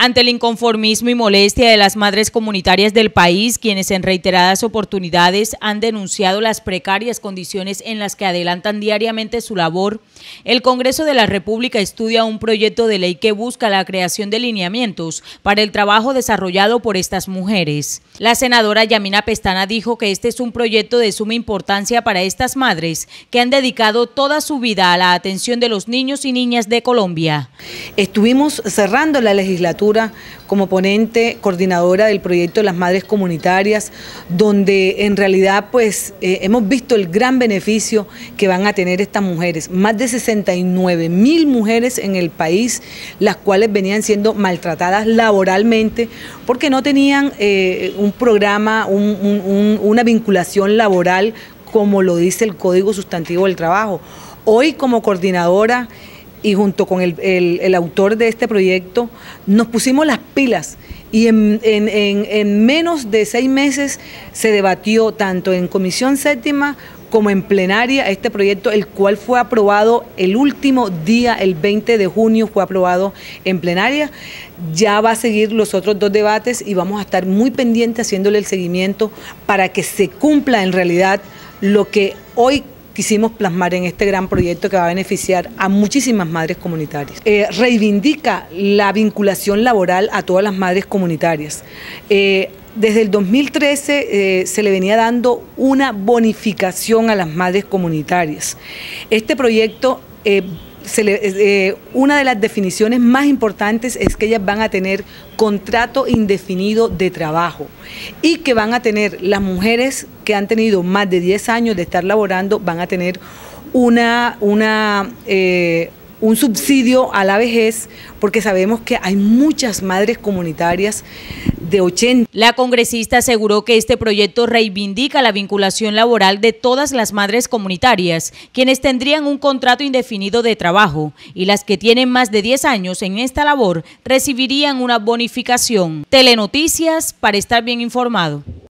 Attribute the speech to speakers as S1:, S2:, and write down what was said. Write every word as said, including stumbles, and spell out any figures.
S1: Ante el inconformismo y molestia de las madres comunitarias del país, quienes en reiteradas oportunidades han denunciado las precarias condiciones en las que adelantan diariamente su labor, el Congreso de la República estudia un proyecto de ley que busca la creación de lineamientos para el trabajo desarrollado por estas mujeres. La senadora Yamina Pestana dijo que este es un proyecto de suma importancia para estas madres que han dedicado toda su vida a la atención de los niños y niñas de Colombia.
S2: Estuvimos cerrando la legislatura como ponente coordinadora del proyecto de las madres comunitarias, donde en realidad pues eh, hemos visto el gran beneficio que van a tener estas mujeres. Más de sesenta y nueve mil mujeres en el país, las cuales venían siendo maltratadas laboralmente porque no tenían eh, un programa, un, un, un, una vinculación laboral como lo dice el Código Sustantivo del Trabajo. Hoy como coordinadora y junto con el, el, el autor de este proyecto, nos pusimos las pilas y en, en, en, en menos de seis meses se debatió tanto en Comisión Séptima como en plenaria este proyecto, el cual fue aprobado el último día, el veinte de junio, fue aprobado en plenaria. Ya va a seguir los otros dos debates y vamos a estar muy pendientes haciéndole el seguimiento para que se cumpla en realidad lo que hoy quisimos plasmar en este gran proyecto que va a beneficiar a muchísimas madres comunitarias. Eh, reivindica la vinculación laboral a todas las madres comunitarias. Eh, desde el dos mil trece eh, se le venía dando una bonificación a las madres comunitarias. Este proyecto, eh, se le, eh, una de las definiciones más importantes es que ellas van a tener contrato indefinido de trabajo y que van a tener, las mujeres que han tenido más de diez años de estar laborando, van a tener una, una, eh, un subsidio a la vejez, porque sabemos que hay muchas madres comunitarias de ochenta.
S1: La congresista aseguró que este proyecto reivindica la vinculación laboral de todas las madres comunitarias, quienes tendrían un contrato indefinido de trabajo, y las que tienen más de diez años en esta labor recibirían una bonificación. Telenoticias, para estar bien informado.